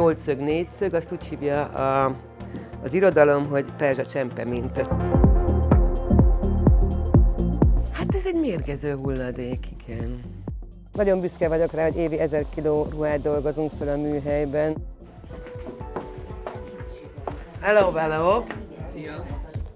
8-szög, 4-szög, azt úgy hívja az irodalom, hogy perzsa csempe minta. Hát ez egy mérgező hulladék, igen. Nagyon büszke vagyok rá, hogy évi 1000 kiló ruhát dolgozunk fel a műhelyben. Hello, hello! Szia!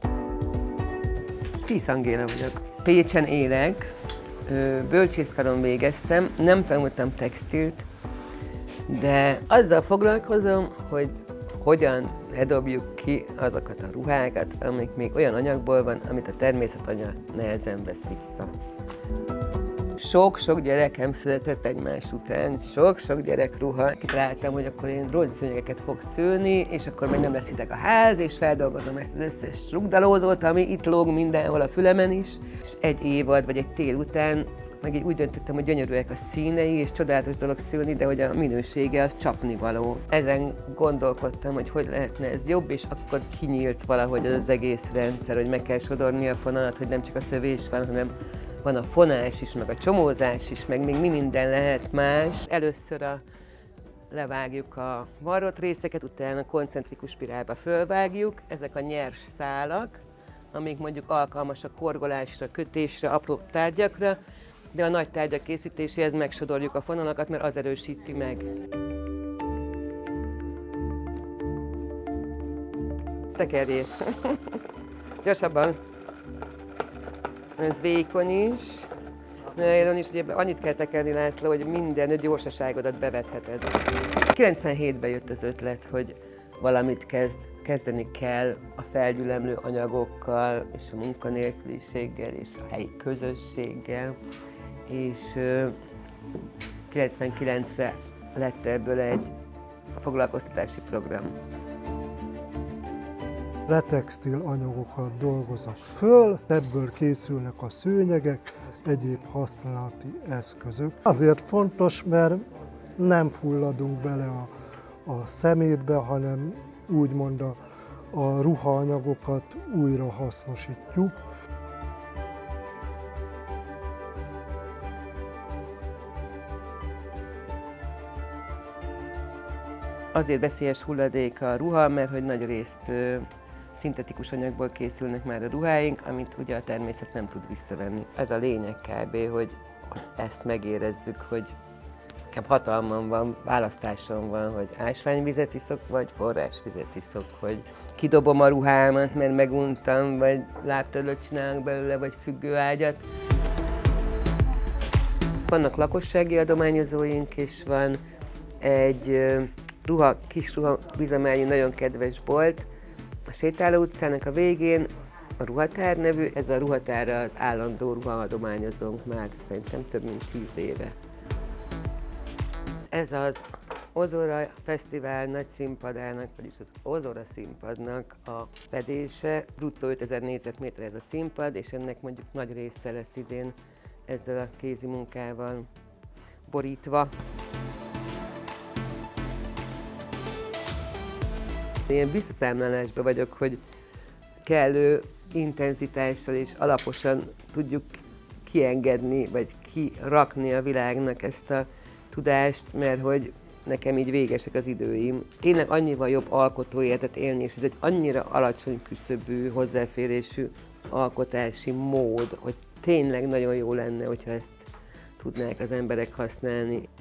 Tisz Angéla vagyok. Pécsen élek, bölcsészkaron végeztem, nem tanultam textilt, de azzal foglalkozom, hogy hogyan ledobjuk ki azokat a ruhákat, amik még olyan anyagból van, amit a természetanya nehezen vesz vissza. Sok-sok gyerekem született egymás után, sok-sok gyerek ruha. Kitaláltam, hogy akkor én rózsaszőnyegeket fogok szőni, és akkor meg nem lesz hideg a ház, és feldolgozom ezt az összes rugdalózót, ami itt lóg mindenhol a fülemen is. És egy évad, vagy egy tél után meg így úgy döntöttem, hogy gyönyörűek a színei, és csodálatos dolog szülni, de hogy a minősége az csapnivaló. Ezen gondolkodtam, hogy hogy lehetne ez jobb, és akkor kinyílt valahogy az egész rendszer, hogy meg kell sodorni a fonalat, hogy nem csak a szövés van, hanem van a fonás is, meg a csomózás is, meg még mi minden lehet más. Először levágjuk a varrott részeket, utána koncentrikus spirálba fölvágjuk. Ezek a nyers szálak, amik mondjuk alkalmasak horgolásra, kötésre, apró tárgyakra, de a nagy tárgyak készítéséhez megsodorjuk a fonalakat, mert az erősíti meg. Tekerjél! Gyorsabban! Ez vékony is. Nylon is, ugye annyit kell tekerni, László, hogy minden gyorsaságodat bevetheted. 97-ben jött az ötlet, hogy valamit kezdeni kell a felgyülemlő anyagokkal, és a munkanélküliséggel, és a helyi közösséggel. És 99-re lett ebből egy foglalkoztatási program. Retextil anyagokat dolgozok föl, ebből készülnek a szőnyegek, egyéb használati eszközök. Azért fontos, mert nem fulladunk bele a szemétbe, hanem úgymond a ruhaanyagokat újra hasznosítjuk. Azért veszélyes hulladék a ruha, mert hogy nagy részt szintetikus anyagból készülnek már a ruháink, amit ugye a természet nem tud visszavenni. Ez a lényeg kb., hogy ezt megérezzük, hogy nekem hatalmam van, választásom van, hogy ásványvizet iszok, vagy forrásvizet iszok, hogy kidobom a ruhámat, mert meguntam, vagy lábtörlőt csinálok belőle, vagy függőágyat. Vannak lakossági adományozóink, és van egy kis ruha üzemelni nagyon kedves bolt, a Sétáló utcának a végén, a Ruhatár nevű, ez a Ruhatárra az állandó ruhaadományozónk már szerintem több mint 10 éve. Ez az Ozora Fesztivál nagy színpadának, vagyis az Ozora színpadnak a fedése. Bruttó 5000 négyzetméter ez a színpad, és ennek mondjuk nagy része lesz idén ezzel a kézi munkával borítva. Én visszaszámlálásban vagyok, hogy kellő intenzitással és alaposan tudjuk kiengedni, vagy kirakni a világnak ezt a tudást, mert hogy nekem így végesek az időim. Tényleg annyival jobb alkotóéletet élni, és ez egy annyira alacsony küszöbű, hozzáférésű alkotási mód, hogy tényleg nagyon jó lenne, hogyha ezt tudnák az emberek használni.